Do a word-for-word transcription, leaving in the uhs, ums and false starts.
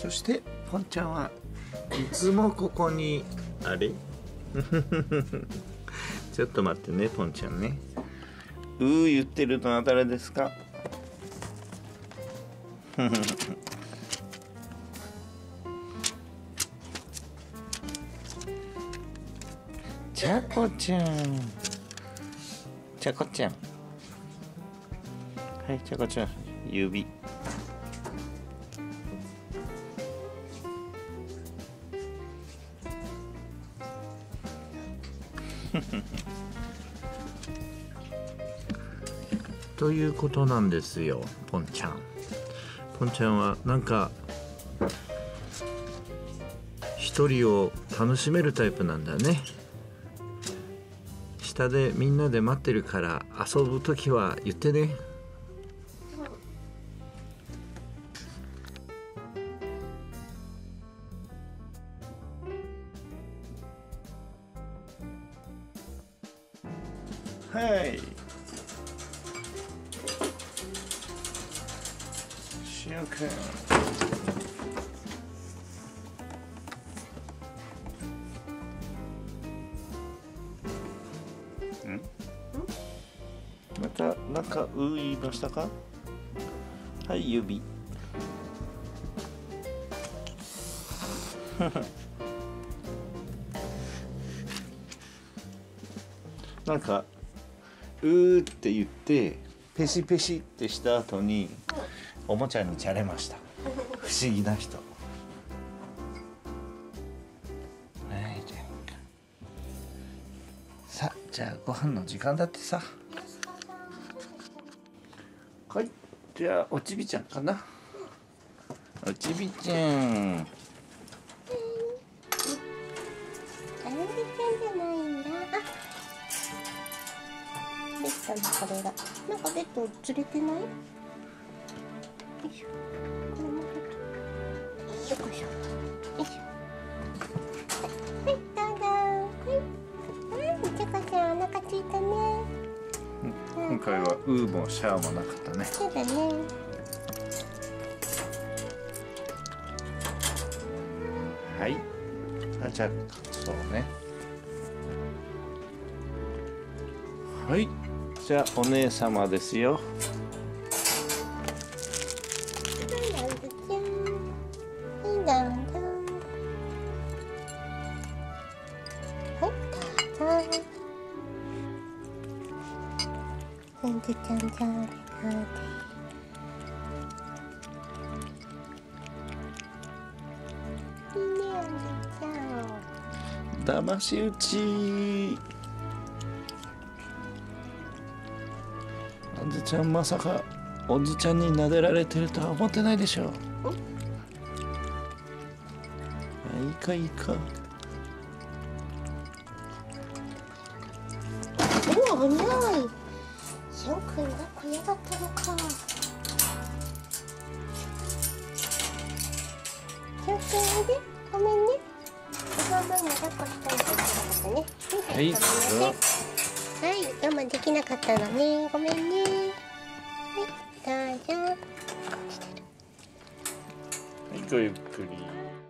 そしてポンちゃんはいつもここにあれちょっと待ってね、ポンちゃんね。うー言ってるのは誰ですか？ちゃこちゃん、ちゃこちゃん、はい、ちゃこちゃん、指。ということなんですよ、ポンちゃん。ポンちゃんはなんか一人を楽しめるタイプなんだね。下でみんなで待ってるから遊ぶときは言ってね。はい。しおくん。ん？またなんかうー言いましたか？はい、指。なんかうーって言ってペシペシってした後におもちゃにじゃれました。不思議な人。はい、じゃあさあ、じゃあご飯の時間だってさ。はい、じゃあおちびちゃんかな。おちびちゃん。 あやめちゃんじゃないんだ。あ、ベッドのこれがなんかベッドずれてない？よいしょ。これもちょっとよいしょ。よいしょ。はい、はい、どうぞ。はい、はい、ちゃこちゃんお腹ついたね。 今回はウーもシャワーもなかったね。 そうだね。 はい。あ、じゃあそうね。はい。じゃあお姉様ですよ。 なんでちゃんじゃあれなんで。いいね、あんでちゃん。 騙し討ち。あんずちゃんまさかおじちゃんに撫でられてるとは思ってないでしょう。いいかいいか。 おお、危ない。しおくんが小屋だったのか。しおくんおいで、ごめんね。半分も抱っこしたいところだったね。 はい、 はい、我慢できなかったのね。ごめんね。はい、どうぞ。 はい、ごゆっくり。